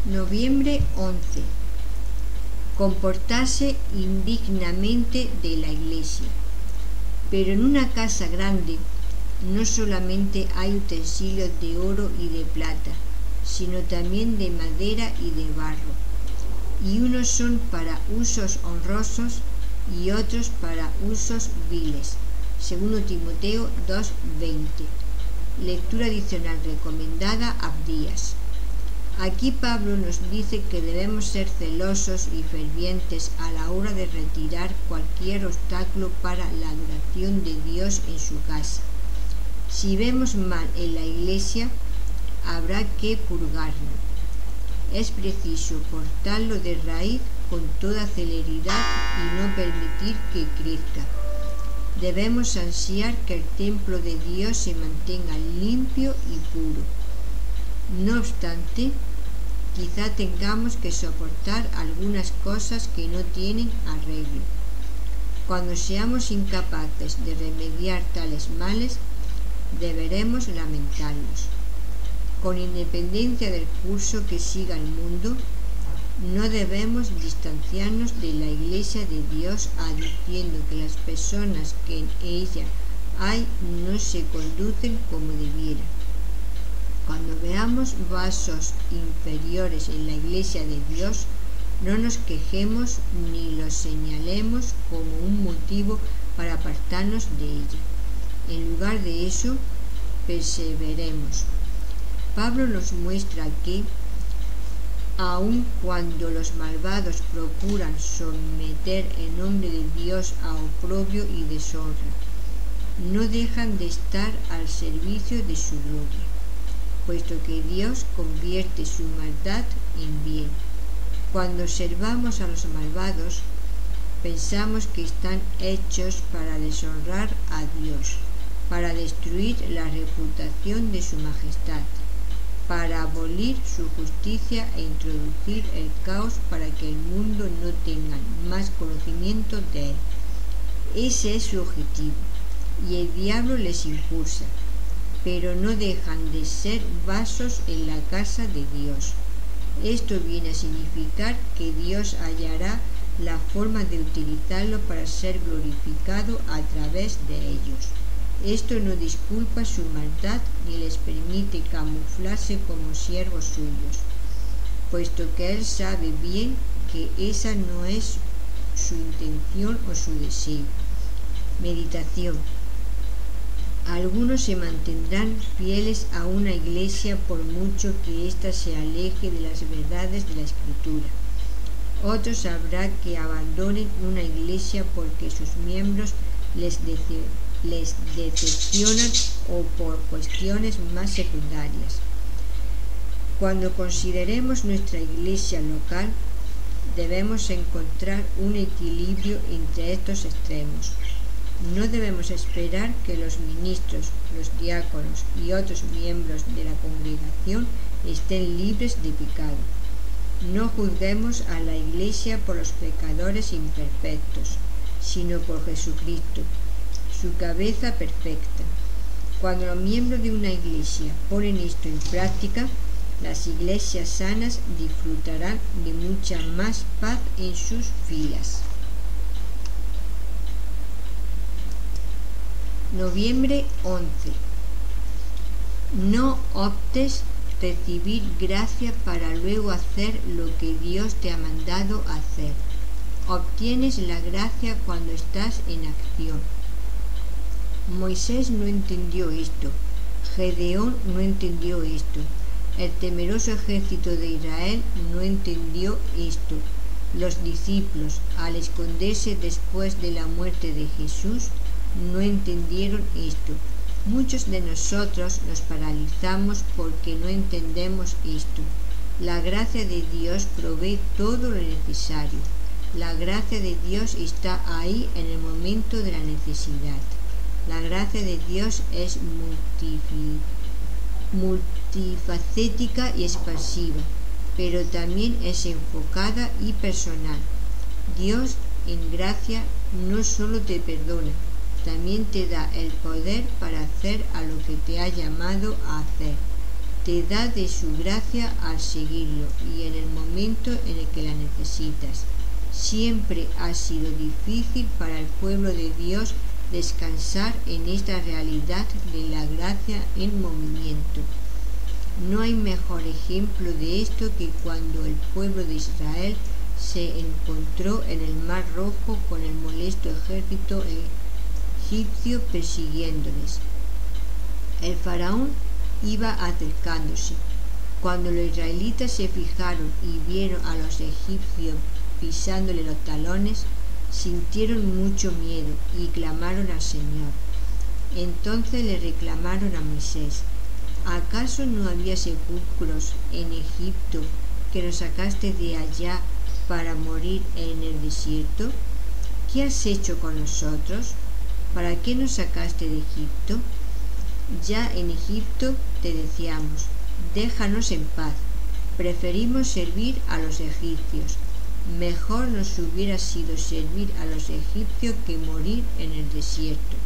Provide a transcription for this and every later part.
Noviembre 11. Comportarse indignamente de la Iglesia. Pero en una casa grande no solamente hay utensilios de oro y de plata, sino también de madera y de barro, y unos son para usos honrosos y otros para usos viles. 2 Timoteo 2:20. Lectura adicional recomendada Abdías. Aquí Pablo nos dice que debemos ser celosos y fervientes a la hora de retirar cualquier obstáculo para la adoración de Dios en su casa. Si vemos mal en la Iglesia, habrá que purgarlo. Es preciso cortarlo de raíz con toda celeridad y no permitir que crezca. Debemos ansiar que el templo de Dios se mantenga limpio y puro. No obstante, quizá tengamos que soportar algunas cosas que no tienen arreglo. Cuando seamos incapaces de remediar tales males, deberemos lamentarlos. Con independencia del curso que siga el mundo, no debemos distanciarnos de la Iglesia de Dios advirtiendo que las personas que en ella hay no se conducen como debieran. Cuando veamos vasos inferiores en la Iglesia de Dios, no nos quejemos ni los señalemos como un motivo para apartarnos de ella. En lugar de eso, perseveremos. Pablo nos muestra que, aun cuando los malvados procuran someter el nombre de Dios a oprobio y deshonra, no dejan de estar al servicio de su gloria, puesto que Dios convierte su maldad en bien. Cuando observamos a los malvados, pensamos que están hechos para deshonrar a Dios, para destruir la reputación de su majestad, para abolir su justicia e introducir el caos para que el mundo no tenga más conocimiento de él. Ese es su objetivo, y el diablo les impulsa, pero no dejan de ser vasos en la casa de Dios. Esto viene a significar que Dios hallará la forma de utilizarlo para ser glorificado a través de ellos. Esto no disculpa su maldad ni les permite camuflarse como siervos suyos, puesto que Él sabe bien que esa no es su intención o su deseo. Meditación. Algunos se mantendrán fieles a una iglesia por mucho que ésta se aleje de las verdades de la Escritura. Otros habrá que abandonen una iglesia porque sus miembros les decepcionan o por cuestiones más secundarias. Cuando consideremos nuestra iglesia local, debemos encontrar un equilibrio entre estos extremos. No debemos esperar que los ministros, los diáconos y otros miembros de la congregación estén libres de pecado. No juzguemos a la Iglesia por los pecadores imperfectos, sino por Jesucristo, su cabeza perfecta. Cuando los miembros de una iglesia ponen esto en práctica, las iglesias sanas disfrutarán de mucha más paz en sus filas. Noviembre 11. No optes recibir gracia para luego hacer lo que Dios te ha mandado hacer. Obtienes la gracia cuando estás en acción. Moisés no entendió esto. Gedeón no entendió esto. El temeroso ejército de Israel no entendió esto. Los discípulos, al esconderse después de la muerte de Jesús, no entendieron esto. Muchos de nosotros nos paralizamos porque no entendemos esto. La gracia de Dios provee todo lo necesario. La gracia de Dios está ahí en el momento de la necesidad. La gracia de Dios es multifacética y expansiva, pero también es enfocada y personal. Dios en gracia no solo te perdona, también te da el poder para hacer a lo que te ha llamado a hacer. te da de su gracia al seguirlo y en el momento en el que la necesitas. Siempre ha sido difícil para el pueblo de Dios descansar en esta realidad de la gracia en movimiento. No hay mejor ejemplo de esto que cuando el pueblo de Israel se encontró en el Mar Rojo con el molesto ejército egipcio persiguiéndoles. El faraón iba acercándose. Cuando los israelitas se fijaron y vieron a los egipcios pisándole los talones, sintieron mucho miedo y clamaron al Señor. Entonces le reclamaron a Moisés: ¿acaso no había sepulcros en Egipto que nos sacaste de allá para morir en el desierto? ¿Qué has hecho con nosotros? ¿Para qué nos sacaste de Egipto? Ya en Egipto te decíamos: déjanos en paz, preferimos servir a los egipcios. Mejor nos hubiera sido servir a los egipcios que morir en el desierto.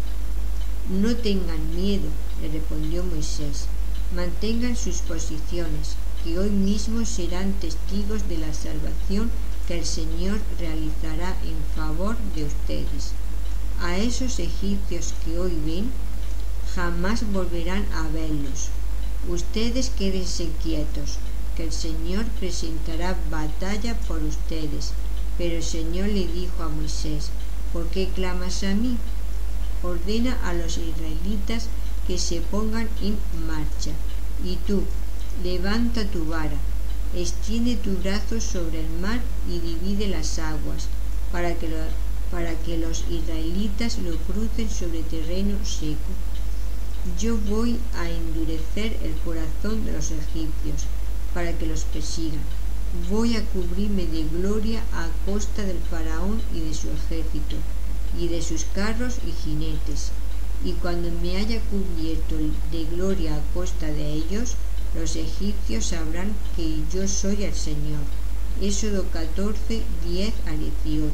No tengan miedo, le respondió Moisés. Mantengan sus posiciones, que hoy mismo serán testigos de la salvación que el Señor realizará en favor de ustedes. A esos egipcios que hoy ven, jamás volverán a verlos. Ustedes quédense quietos, que el Señor presentará batalla por ustedes. Pero el Señor le dijo a Moisés: ¿por qué clamas a mí? Ordena a los israelitas que se pongan en marcha. Y tú, levanta tu vara, extiende tu brazo sobre el mar y divide las aguas, para que los israelitas lo crucen sobre terreno seco. Yo voy a endurecer el corazón de los egipcios, para que los persigan. Voy a cubrirme de gloria a costa del faraón y de su ejército, y de sus carros y jinetes. Y cuando me haya cubierto de gloria a costa de ellos, los egipcios sabrán que yo soy el Señor. Éxodo 14, 10 al 18.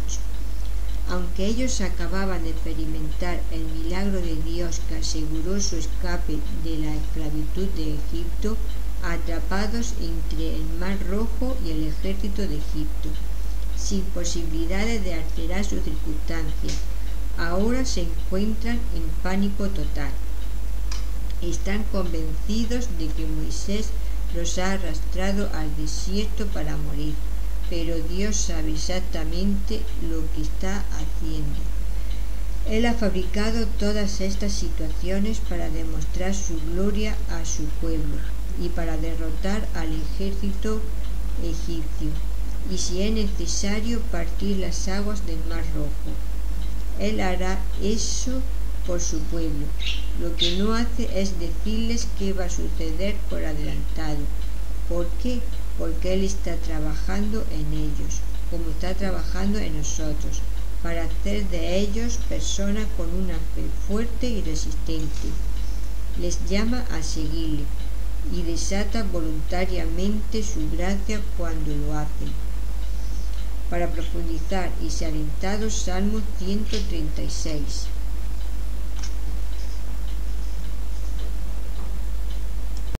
Aunque ellos acababan de experimentar el milagro de Dios que aseguró su escape de la esclavitud de Egipto, atrapados entre el Mar Rojo y el ejército de Egipto, sin posibilidades de alterar sus circunstancias, ahora se encuentran en pánico total. Están convencidos de que Moisés los ha arrastrado al desierto para morir, pero Dios sabe exactamente lo que está haciendo. Él ha fabricado todas estas situaciones para demostrar su gloria a su pueblo y para derrotar al ejército egipcio, y si es necesario partir las aguas del Mar Rojo. Él hará eso por su pueblo. Lo que no hace es decirles qué va a suceder por adelantado. ¿Por qué? Porque Él está trabajando en ellos, como está trabajando en nosotros, para hacer de ellos personas con una fe fuerte y resistente. Les llama a seguirle y desata voluntariamente su gracia cuando lo hacen. Para profundizar y ser alentados, Salmo 136.